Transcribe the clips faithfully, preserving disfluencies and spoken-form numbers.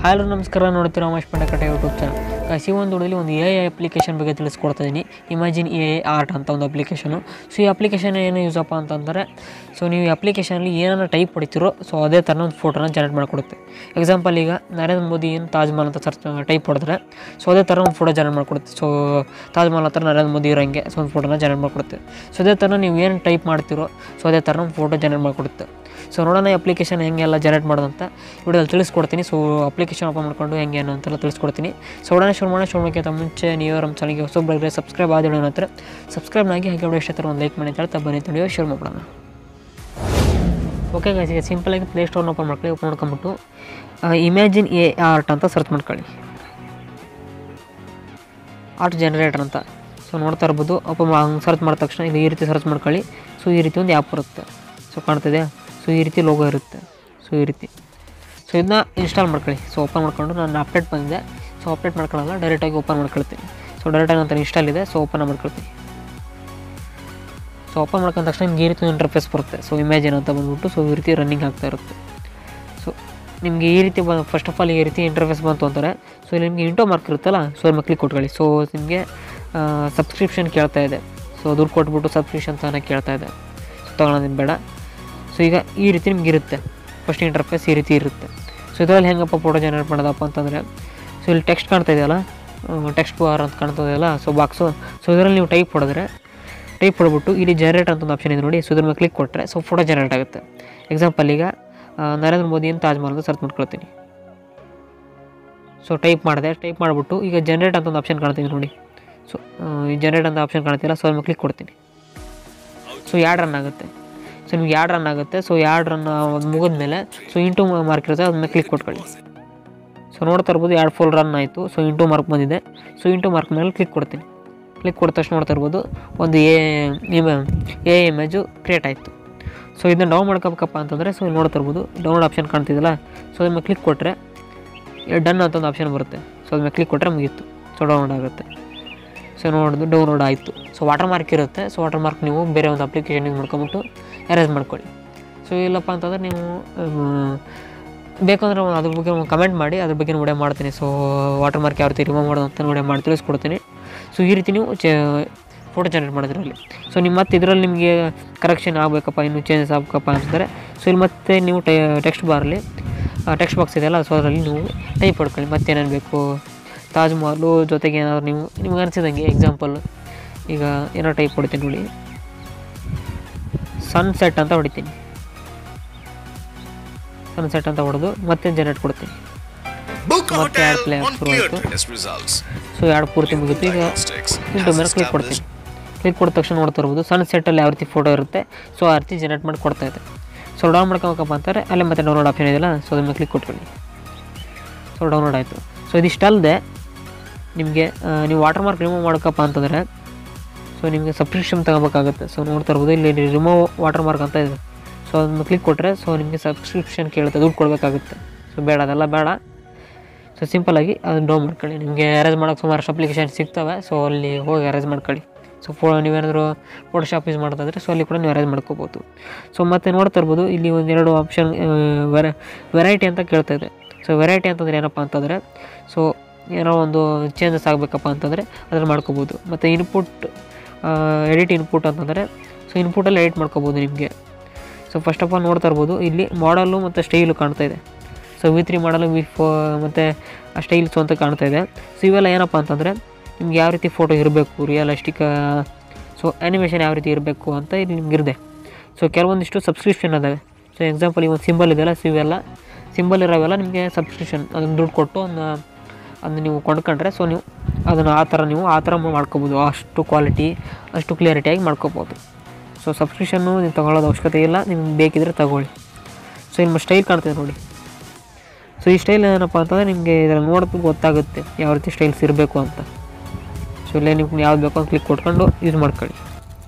Hello ನಮಸ್ಕಾರ, ನೋಡ್ತೀರಾ Umesh ಪಂಡಕಟ್ಟ YouTube channel. ಈ ಒಂದು ವಿಡಿಯೋಲಿ ಒಂದು ಎ ಐ ಅಪ್ಲಿಕೇಶನ್ ಬಗ್ಗೆ ತಿಳಿಸ್ಕೊಡ್ತಾ ಇದ್ದೀನಿ. ಇಮ್ಯಾಜಿನ್ ಎ ಐ ಆರ್ಟ್ ಅಂತ ಒಂದು ಅಪ್ಲಿಕೇಶನು. ಸೊ ಈ ಅಪ್ಲಿಕೇಶನ್ ಏನು ಯೂಸಪ್ಪ ಅಂತಂದರೆ, ಸೊ ನೀವು ಈ ಅಪ್ಲಿಕೇಶನಲ್ಲಿ ಏನಾರ ಟೈಪ್ ಹೊಡಿತೀರೋ ಸೊ ಅದೇ ಥರ ಒಂದು ಫೋಟೋನ ಜನರೇಟ್ ಮಾಡಿಕೊಡುತ್ತೆ. ಎಕ್ಸಾಂಪಲ್, ಈಗ ನರೇಂದ್ರ ಮೋದಿ ಏನು ತಾಜ್ ಮಹಲ್ ಅಂತ ಸರ್ಚ್ ಟೈಪ್ ಹೊಡೆದ್ರೆ ಸೊ ಅದೇ ಥರ ಒಂದು ಫೋಟೋ ಜನರೇಟ್ ಮಾಡಿಕೊಡುತ್ತೆ. ಸೊ ತಾಜ್ ಮಹಲ್ ಹತ್ರ ನರೇಂದ್ರ ಮೋದಿ ಇರೋಂಗೆ ಸೊ ಒಂದು ಫೋಟೋನ ಜನರೇಟ್ ಮಾಡಿಕೊಡುತ್ತೆ. ಸೊ ಅದೇ ಥರ ನೀವು ಏನು ಟೈಪ್ ಮಾಡ್ತೀರೋ ಸೊ ಅದೇ ಥರ ಒಂದು ಫೋಟೋ ಜನರೇಟ್ ಮಾಡಿಕೊಡುತ್ತೆ. ಸೊ ನೋಡೋಣ ಈ ಅಪ್ಲಿಕೇಶನ್ ಹೆಂಗೆಲ್ಲ ಜನರೇಟ್ ಮಾಡೋದಂತ ವಿಡಿಯೋದಲ್ಲಿ ತಿಳಿಸ್ಕೊಡ್ತೀನಿ. ಸೊ ಅಪ್ಲಿಕೇಶನ್ ಓಪನ್ ಮಾಡ್ಕೊಂಡು ಹೆಂಗೆ ಏನು ಅಂತೆಲ್ಲ ತಿಳಿಸ್ಕೊಡ್ತೀನಿ. ಸೊ ಉಡನೆ ಶುರು ಮಾಡೋಣ. ಶುರು ಮಾಡೋಕ್ಕಿಂತ ಮುಂಚೆ ನೀವು ನಮ್ಮ ಚಾನಲ್ಗೆ ಹೊಸೊಬ್ಬರಿಗೆ ಸಬ್ಸ್ಕ್ರೈಬ್ ಆದ ನಂತರ ಸಬ್ಸ್ಕ್ರೈಬ್ನಾಗಿ ಹಾಗೆ ವಿಡಿಯೋ ಇಷ್ಟ ಥರ ಒಂದು ಲೈಕ್ ಮಾಡಿ ಅಂತ ಹೇಳ್ತಾ ಬನ್ನಿ ವಿಡಿಯೋ ಶುರು ಮಾಡೋಣ. ಓಕೆ ಗೈಸ್, ಈಗ ಸಿಂಪಲಾಗಿ ಪ್ಲೇಸ್ಟೋರ್ನ ಓಪನ್ ಮಾಡ್ಕೊಳ್ಳಿ. ಓಪನ್ ಮಾಡ್ಕೊಂಬಿಟ್ಟು ಇಮ್ಯಾಜಿನ್ ಎ ಆರ್ಟ್ ಅಂತ ಸರ್ಚ್ ಮಾಡ್ಕೊಳ್ಳಿ. ಆರ್ಟ್ ಜನರೇಟರ್ ಅಂತ ಸೊ ನೋಡ್ತಾ ಇರ್ಬೋದು. ಓಪನ್ ಹಂಗೆ ಸರ್ಚ್ ಮಾಡಿದ ತಕ್ಷಣ ಇದು ಈ ರೀತಿ ಸರ್ಚ್ ಮಾಡ್ಕೊಳ್ಳಿ. ಸೊ ಈ ರೀತಿ ಒಂದು ಆ್ಯಪ್ ಬರುತ್ತೆ. ಸೊ ಕಾಣ್ತಿದೆ. ಸೊ ಈ ರೀತಿ ಲೋಗೋ ಇರುತ್ತೆ. ಸೊ ಈ ರೀತಿ ಸೊ ಇದನ್ನ ಇನ್ಸ್ಟಾಲ್ ಮಾಡ್ಕೊಳ್ಳಿ. ಸೊ ಓಪನ್ ಮಾಡ್ಕೊಂಡು ನಾನು ಅಪ್ಡೇಟ್ ಬಂದಿದೆ. ಸೊ ಅಪ್ಡೇಟ್ ಮಾಡ್ಕೊಳ್ಳಲ್ಲ, ಡೈರೆಕ್ಟಾಗಿ ಓಪನ್ ಮಾಡ್ಕೊಳ್ತೀನಿ. ಸೊ ಡೈರೆಕ್ಟಾಗಿ ನಂತರ ಇನ್ಸ್ಟಾಲ್ ಇದೆ. ಸೊ ಓಪನ್ ಮಾಡ್ಕೊಳ್ತೀನಿ. ಸೊ ಓಪನ್ ಮಾಡ್ಕೊಂಡ ತಕ್ಷಣ ನಿಮ್ಗೆ ಈ ರೀತಿ ಇಂಟರ್ಫೇಸ್ ಬರುತ್ತೆ. ಸೊ ಇಮ್ಯಾಜಿನ್ ಅಂತ ಬಂದ್ಬಿಟ್ಟು ಸೊ ಈ ರೀತಿ ರನ್ನಿಂಗ್ ಆಗ್ತಾ ಇರುತ್ತೆ. ಸೊ ನಿಮಗೆ ಈ ರೀತಿ ಬಂದು ಫಸ್ಟ್ ಆಫ್ ಆಲ್ ಈ ರೀತಿ ಇಂಟರ್ಫೇಸ್ ಬಂತು ಅಂತಾರೆ. ಸೊ ಇಲ್ಲಿ ನಿಮಗೆ ಇಂಟೋ ಮಾರ್ಕ್ ಇರುತ್ತಲ್ಲ, ಸೊ ನಿಮ್ಮ ಕ್ಲಿಕ್ ಕೊಟ್ಕೊಳ್ಳಿ. ಸೊ ನಿಮಗೆ ಸಬ್ಸ್ಕ್ರಿಪ್ಷನ್ ಕೇಳ್ತಾ ಇದೆ. ಸೊ ದುಡ್ಡು ಕೊಟ್ಬಿಟ್ಟು ಸಬ್ಸ್ಕ್ರಿಪ್ಷನ್ ತಾನೇ ಕೇಳ್ತಾ ಇದೆ. ಸೊ ತೊಗೊಳೋದಿನ ಬೇಡ. ಸೊ ಈಗ ಈ ರೀತಿ ನಿಮ್ಗೆ ಇರುತ್ತೆ. ಫಸ್ಟ್ ಇಂಟರ್ಫೇಸ್ ಈ ರೀತಿ ಇರುತ್ತೆ. ಸೊ ಇದರಲ್ಲಿ ಹೆಂಗಪ್ಪ ಫೋಟೋ ಜನರೇಟ್ ಮಾಡೋದಪ್ಪ ಅಂತಂದರೆ, ಸೊ ಇಲ್ಲಿ ಟೆಕ್ಸ್ಟ್ ಕಾಣ್ತಾ ಇದೆಯಲ್ಲ, ಟೆಕ್ಸ್ಟ್ ಬಾರ್ ಅಂತ ಕಾಣ್ತಾ ಇದೆಯಲ್ಲ, ಸೊ ಬಾಕ್ಸು. ಸೊ ಇದರಲ್ಲಿ ನೀವು ಟೈಪ್ ಹೊಡೆದ್ರೆ ಟೈಪ್ ಹೊಡ್ಬಿಟ್ಟು ಇಲ್ಲಿ ಜನರೇಟ್ ಅಂತ ಒಂದು ಆಪ್ಷನ್ ಇದೆ ನೋಡಿ. ಸೊ ಇದ್ರ ಮೇಲೆ ಕ್ಲಿಕ್ ಕೊಟ್ಟರೆ ಸೊ ಫೋಟೋ ಜನರೇಟ್ ಆಗುತ್ತೆ. ಎಕ್ಸಾಂಪಲ್, ಈಗ ನರೇಂದ್ರ ಮೋದಿ ಅಂತ ತಾಜ್ ಮಹಲ್ ಅಂತ ಸರ್ಚ್ ಮಾಡ್ಕೊಳ್ತೀನಿ. ಸೊ ಟೈಪ್ ಮಾಡಿದೆ. ಟೈಪ್ ಮಾಡಿಬಿಟ್ಟು ಈಗ ಜನರೇಟ್ ಅಂತ ಒಂದು ಆಪ್ಷನ್ ಕಾಣ್ತೀನಿ ನೋಡಿ. ಸೊ ಈ ಜನರೇಟ್ ಅಂತ ಆಪ್ಷನ್ ಕಾಣ್ತಿಲ್ಲ. ಸೊ ಅದ್ರ ಮೇಲೆ ಕ್ಲಿಕ್ ಕೊಡ್ತೀನಿ. ಸೊ ಯಾಡ್ ರನ್ ಆಗುತ್ತೆ. ಸೊ ನಿಮ್ಗೆ ಯಾಡ್ ರನ್ ಆಗುತ್ತೆ. ಸೊ ಯಾಡ್ ರನ್ ಮುಗಿದ ಮೇಲೆ ಸೊ ಇಂಟು ಮಾರ್ಕ್ ಇರುತ್ತೆ, ಅದನ್ನ ಕ್ಲಿಕ್ ಕೊಟ್ಕೊಳ್ಳಿ. ಸೊ ನೋಡ್ತಾ ಇರ್ಬೋದು ಎರಡು ಫುಲ್ ರನ್ ಆಯಿತು. ಸೊ ಇಂಟು ಮಾರ್ಕ್ ಬಂದಿದೆ. ಸೊ ಇಂಟು ಮಾರ್ಕ್ ಮೇಲೆ ಕ್ಲಿಕ್ ಕೊಡ್ತೀನಿ. ಕ್ಲಿಕ್ ಕೊಟ್ಟ ತಕ್ಷಣ ನೋಡ್ತಾ ಇರ್ಬೋದು ಒಂದು ಎ ಎ ಇಮೇಜು ಕ್ರಿಯೇಟ್ ಆಯಿತು. ಸೊ ಇದನ್ನ ಡೌನ್ ಮಾಡ್ಕೋಬೇಕಪ್ಪ ಅಂತಂದರೆ ಸೊ ಇಲ್ಲಿ ನೋಡ್ತಾ ಇರ್ಬೋದು ಡೌನ್ಲೋಡ್ ಆಪ್ಷನ್ ಕಾಣ್ತಿದ್ದಲ್ಲ. ಸೊ ಅದ್ರ ಮೇಲೆ ಕ್ಲಿಕ್ ಕೊಟ್ಟರೆ ಡನ್ ಅಂತ ಒಂದು ಆಪ್ಷನ್ ಬರುತ್ತೆ. ಸೊ ಅದ್ರ ಮೇಲೆ ಕ್ಲಿಕ್ ಕೊಟ್ಟರೆ ಮುಗೀತು. ಸೊ ಡೌನ್ಲೋಡ್ ಆಗುತ್ತೆ. ಸೊ ನೋಡೋದು ಡೌನ್ಲೋಡ್ ಆಯಿತು. ಸೊ ವಾಟರ್ ಮಾರ್ಕ್ ಇರುತ್ತೆ. ಸೊ ವಾಟರ್ ಮಾರ್ಕ್ ನೀವು ಬೇರೆ ಒಂದು ಅಪ್ಲಿಕೇಶನ್ ಯೂಸ್ ಮಾಡ್ಕೊಂಬಿಟ್ಟು ಎರೇಸ್ ಮಾಡ್ಕೊಳ್ಳಿ. ಸೊ ಇಲ್ಲಪ್ಪ ಅಂತಂದರೆ ನೀವು ಬೇಕಂದ್ರೆ ಅದ್ರ ಬಗ್ಗೆ ಕಮೆಂಟ್ ಮಾಡಿ, ಅದ್ರ ಬಗ್ಗೆ ವಿಡಿಯೋ ಮಾಡ್ತೀನಿ. ಸೊ ವಾಟರ್ ಮಾರ್ಕ್ ಯಾವ ರೀತಿ ರಿಮೂವ್ ಮಾಡೋದು ಅಂತ ವಿಡಿಯೋ ಮಾಡಿ ತಿಳಿಸ್ಕೊಡ್ತೀನಿ. ಸೊ ಈ ರೀತಿ ನೀವು ಚೇ ಫೋಟೋ ಜನರೇಟ್ ಮಾಡೋದ್ರಲ್ಲಿ. ಸೊ ನಿಮ್ಮ ಮತ್ತೆ ಇದರಲ್ಲಿ ನಿಮಗೆ ಕರೆಕ್ಷನ್ ಆಗಬೇಕಪ್ಪ, ಇನ್ನೂ ಚೇಂಜಸ್ ಆಗಬೇಕಪ್ಪ ಅಂತಂದರೆ ಸೊ ಇಲ್ಲಿ ಮತ್ತೆ ನೀವು ಟೈ ಟೆಕ್ಸ್ಟ್ ಬಾರಲ್ಲಿ ಟೆಕ್ಸ್ಟ್ ಬಾಕ್ಸ್ ಇದೆಯಲ್ಲ, ಸೊ ಅದರಲ್ಲಿ ನೀವು ಟೈಪ್ ಹೊಡ್ಕೊಳ್ಳಿ. ಮತ್ತೇನೇನು ಬೇಕು, ತಾಜ್ ಮಹಲು ಜೊತೆಗೆ ಏನಾದ್ರು ನೀವು ನಿಮ್ಗೆ ಅನಿಸಿದಂಗೆ ಎಕ್ಸಾಂಪಲ್ ಈಗ ಏನೋ ಟೈಪ್ ಹೊಡಿತೀನಿ ನೋಡಿ, ಸನ್ಸೆಟ್ ಅಂತ ಹೊಡಿತೀನಿ. ಸನ್ಸೆಟ್ ಅಂತ ಹೊಡೆದು ಮತ್ತೆ ಜನರೇಟ್ ಕೊಡ್ತೀನಿ. ಮತ್ತೆ ಎರಡು ಪ್ಲೇ ಶುರು ಆಯಿತು. ಸೊ ಎರಡು ಪೂರ್ತಿ ಮುಗಿತು. ಈಗ ಇಂಟು ಮೇಲೆ ಕ್ಲಿಕ್ ಕೊಡ್ತೀನಿ. ಕ್ಲಿಕ್ ಕೊಟ್ಟ ತಕ್ಷಣ ನೋಡ್ತಾ ಇರ್ಬೋದು ಸನ್ಸೆಟ್ಟಲ್ಲಿ ಯಾವ ರೀತಿ ಫೋಟೋ ಇರುತ್ತೆ ಸೊ ಆ ರೀತಿ ಜನರೇಟ್ ಮಾಡಿ ಕೊಡ್ತಾ ಇದೆ. ಸೊ ಡೌನ್ ಮಾಡ್ಕೋಬೇಕಪ್ಪ ಅಂತಾರೆ ಅಲ್ಲೇ ಮತ್ತೆ ಡೌನ್ಲೋಡ್ ಆಪ್ಷನ್ ಇದೆಯಲ್ಲ, ಸೊ ಅದ್ರ ಮೇಲೆ ಕ್ಲಿಕ್ ಕೊಟ್ಕೊಳ್ಳಿ. ಸೊ ಡೌನ್ಲೋಡ್ ಆಯಿತು. ಸೊ ಇದಿಷ್ಟಲ್ಲದೆ ನಿಮಗೆ ನೀವು ವಾಟರ್ ಮಾರ್ಕ್ ರಿಮೂವ್ ಮಾಡೋಕ್ಕಪ್ಪ ಅಂತಂದರೆ ಸೊ ನಿಮಗೆ ಸಬ್ಸ್ಕ್ರಿಪ್ಷನ್ ತಗೋಬೇಕಾಗುತ್ತೆ. ಸೊ ನೋಡ್ತಾ ಇರ್ಬೋದು ಇಲ್ಲಿ ರಿಮೂವ್ ವಾಟರ್ ಮಾರ್ಕ್ ಅಂತ ಇದೆ. ಸೊ ಅದನ್ನು ಕ್ಲಿಕ್ ಕೊಟ್ಟರೆ ಸೊ ನಿಮಗೆ ಸಬ್ಸ್ಕ್ರಿಪ್ಷನ್ ಕೇಳುತ್ತೆ, ದುಡ್ಡು ಕೊಡಬೇಕಾಗುತ್ತೆ. ಸೊ ಬೇಡ, ಅದೆಲ್ಲ ಬೇಡ. ಸೊ ಸಿಂಪಲಾಗಿ ಅದನ್ನು ಡೌನ್ ಮಾಡ್ಕೊಳ್ಳಿ. ನಿಮಗೆ ಅರೇಂಜ್ ಮಾಡೋಕ್ಕೆ ಸುಮಾರು ಅಪ್ಲಿಕೇಶನ್ ಸಿಗ್ತವೆ. ಸೊ ಅಲ್ಲಿ ಹೋಗಿ ಅರೇಂಜ್ ಮಾಡ್ಕೊಳ್ಳಿ. ಸೊ ಫೋ ನೀವೇನಾದರೂ ಫೋಟೋಶಾಪ್ ಯೂಸ್ ಮಾಡೋದಾದರೆ ಸೊ ಅಲ್ಲಿ ಕೂಡ ನೀವು ಅರೇಂಜ್ ಮಾಡ್ಕೋಬೋದು. ಸೊ ಮತ್ತೆ ನೋಡ್ತಾ ಇರ್ಬೋದು ಇಲ್ಲಿ ಒಂದೆರಡು ಆಪ್ಷನ್ ವೆರ ವೆರೈಟಿ ಅಂತ ಕೇಳ್ತಾ ಇದೆ. ಸೊ ವೆರೈಟಿ ಅಂತಂದರೆ ಏನಪ್ಪ ಅಂತಂದರೆ ಸೊ ಏನೋ ಒಂದು ಚೇಂಜಸ್ ಆಗಬೇಕಪ್ಪ ಅಂತಂದರೆ ಅದ್ರಲ್ಲಿ ಮಾಡ್ಕೋಬೋದು. ಮತ್ತು ಇನ್ಪುಟ್ ಎಡಿಟ್ ಇನ್ಪುಟ್ ಅಂತಂದರೆ ಸೊ ಇನ್ಪುಟಲ್ಲಿ ಎಡಿಟ್ ಮಾಡ್ಕೋಬೋದು ನಿಮಗೆ. ಸೊ ಫಸ್ಟ್ ಆಫ್ ಆಲ್ ನೋಡ್ತಾ ಇರ್ಬೋದು ಇಲ್ಲಿ ಮಾಡಲು ಮತ್ತು ಸ್ಟೈಲು ಕಾಣ್ತಾ ಇದೆ. ಸೊ ವಿ ತ್ರೀ ಮಾಡಲು ವಿ ಫೋ ಮತ್ತು ಆ ಸ್ಟೈಲ್ಸು ಅಂತ ಕಾಣ್ತಾ ಇದೆ. ಸೊ ಇವೆಲ್ಲ ಏನಪ್ಪ ಅಂತಂದರೆ ನಿಮ್ಗೆ ಯಾವ ರೀತಿ ಫೋಟೋ ಇರಬೇಕು, ರಿಯಲಿಸ್ಟಿಕ್ ಸೊ ಆ್ಯನಿಮೇಷನ್ ಯಾವ ರೀತಿ ಇರಬೇಕು ಅಂತ ಇಲ್ಲಿ ನಿಮ್ಗೆ ಇರದೆ. ಸೊ ಕೆಲವೊಂದಿಷ್ಟು ಸಬ್ಸ್ಕ್ರಿಪ್ಷನ್ ಅದಾವೆ. ಸೊ ಎಕ್ಸಾಂಪಲ್ ಈ ಒಂದು ಸಿಂಬಲ್ ಇದೆಯಲ್ಲ, ಸೊ ಇವೆಲ್ಲ ಸಿಂಬಲ್ ಇರೋವೆಲ್ಲ ನಿಮಗೆ ಸಬ್ಸ್ಕ್ರಿಪ್ಷನ್ ಅದನ್ನು ದುಡ್ಡು ಕೊಟ್ಟು ಒಂದು ಅದನ್ನು ನೀವು ಕೊಂಡ್ಕೊಂಡ್ರೆ ಸೊ ನೀವು ಅದನ್ನು ಆ ಥರ ನೀವು ಆ ಥರ ಮಾಡ್ಕೋಬೋದು. ಅಷ್ಟು ಕ್ವಾಲಿಟಿ ಅಷ್ಟು ಕ್ಲಿಯರಿಟಿಯಾಗಿ ಮಾಡ್ಕೋಬೋದು. ಸೊ ಸಬ್ಸ್ಕ್ರಿಪ್ಷನ್ನು ನೀವು ತೊಗೊಳ್ಳೋದು ಅವಶ್ಯಕತೆ ಇಲ್ಲ, ನಿಮ್ಗೆ ಬೇಕಿದ್ರೆ ತಗೊಳ್ಳಿ. ಸೊ ನಿಮ್ಮ ಸ್ಟೈಲ್ ಕಾಣ್ತಿದೆ ನೋಡಿ. ಸೊ ಈ ಸ್ಟೈಲ್ ಏನಪ್ಪ ಅಂತಂದರೆ ನಿಮಗೆ ಇದರಲ್ಲಿ ನೋಡೋದು ಗೊತ್ತಾಗುತ್ತೆ ಯಾವ ರೀತಿ ಸ್ಟೈಲ್ಸ್ ಇರಬೇಕು ಅಂತ. ಸೊ ಇಲ್ಲೇ ನಿಮ್ಗೆ ಯಾವ್ದು ಬೇಕೋ ಅಂತ ಕ್ಲಿಕ್ ಕೊಟ್ಕೊಂಡು ಯೂಸ್ ಮಾಡ್ಕೊಳ್ಳಿ.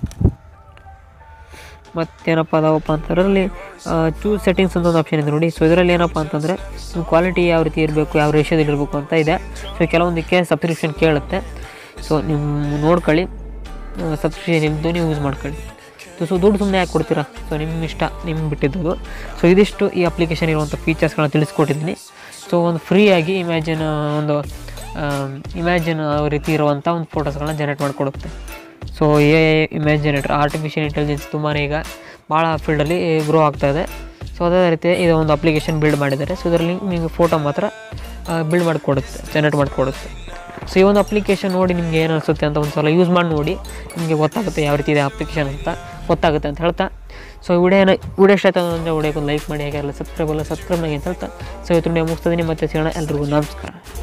ಮತ್ತೇನಪ್ಪ ಅದಾವಪ್ಪ ಅಂತಂದ್ರಲ್ಲಿ ಚೂಸ್ ಸೆಟ್ಟಿಂಗ್ಸ್ ಅಂತ ಒಂದು ಆಪ್ಷನ್ ಇದೆ ನೋಡಿ. ಸೊ ಇದರಲ್ಲಿ ಏನಪ್ಪ ಅಂತಂದರೆ ನಿಮ್ಮ ಕ್ವಾಲಿಟಿ ಯಾವ ರೀತಿ ಇರಬೇಕು, ಯಾವ ರೇಷಿಯೋದಲ್ಲಿ ಇರಬೇಕು ಅಂತ ಇದೆ. ಸೊ ಕೆಲವೊಂದಕ್ಕೆ ಸಬ್ಸ್ಕ್ರಿಪ್ಷನ್ ಕೇಳುತ್ತೆ. ಸೊ ನೀವು ನೋಡ್ಕೊಳ್ಳಿ, ಸಬ್ಸ್ಕ್ರಿಪ್ಷನ್ ಇದ್ದು ನೀವು ಯೂಸ್ ಮಾಡ್ಕೊಳ್ಳಿ. ಸೊ ದುಡ್ಡು ಸುಮ್ಮನೆ ಯಾಕೆ ಕೊಡ್ತೀರಾ? ಸೊ ನಿಮ್ಮ ಇಷ್ಟ, ನಿಮ್ಗೆ ಬಿಟ್ಟಿದ್ದು. ಸೊ ಇದಿಷ್ಟು ಈ ಅಪ್ಲಿಕೇಶನ್ ಇರುವಂಥ ಫೀಚರ್ಸ್ಗಳನ್ನ ತಿಳಿಸ್ಕೊಟ್ಟಿದ್ದೀನಿ. ಸೊ ಒಂದು ಫ್ರೀಯಾಗಿ ಇಮ್ಯಾಜಿನ್ ಒಂದು ಇಮ್ಯಾಜಿನ್ ರೀತಿ ಇರುವಂಥ ಒಂದು ಫೋಟೋಸ್ಗಳನ್ನ ಜನ್ರೇಟ್ ಮಾಡಿಕೊಡುತ್ತೆ. So a image generator artificial intelligence ತುಂಬಾ ಈಗ ಭಾಳ ಫೀಲ್ಡಲ್ಲಿ ಗ್ರೋ ಆಗ್ತಾಯಿದೆ. ಸೊ ಅದೇ ರೀತಿ ಇದು ಒಂದು ಅಪ್ಲಿಕೇಶನ್ ಬಿಲ್ಡ್ ಮಾಡಿದ್ದಾರೆ. ಸೊ ಇದರಲ್ಲಿ ನಿಮಗೆ ಫೋಟೋ ಮಾತ್ರ ಬಿಲ್ಡ್ ಮಾಡಿಕೊಡುತ್ತೆ, ಜನ್ರೇಟ್ ಮಾಡಿಕೊಡುತ್ತೆ. ಸೊ ಈ ಒಂದು ಅಪ್ಲಿಕೇಶನ್ ನೋಡಿ ನಿಮಗೆ ಏನು ಅನಿಸುತ್ತೆ ಅಂತ ಒಂದು ಸಲ ಯೂಸ್ ಮಾಡಿ ನೋಡಿ, ನಿಮಗೆ ಗೊತ್ತಾಗುತ್ತೆ ಯಾವ ರೀತಿ ಇದೆ ಅಪ್ಲಿಕೇಶನ್ ಅಂತ ಗೊತ್ತಾಗುತ್ತೆ ಅಂತ ಹೇಳ್ತಾ, ಸೊ ವಿಡಿಯೋನ ವಿಡಿಯೋ ಇಷ್ಟ ಆಯ್ತು ಅಂದರೆ ವಿಡಿಯೋಕ್ಕೆ ಒಂದು ಲೈಕ್ ಮಾಡಿ, ಹಾಗೆ ಎಲ್ಲ ಸಬ್ಸ್ಕ್ರೈಬ್ ಅಲ್ಲ ಸಬ್ಸ್ಕ್ರೈಬ್ನಾಗೆ ಅಂತ ಹೇಳ್ತಾ, ಸೊ ಇವತ್ತು ವಿಡಿಯೋ ಮುಗಿಸ್ತಿದ್ದೀನಿ. ಮತ್ತೆ ಸಿಗೋಣ. ಎಲ್ರಿಗೂ ನಮಸ್ಕಾರ.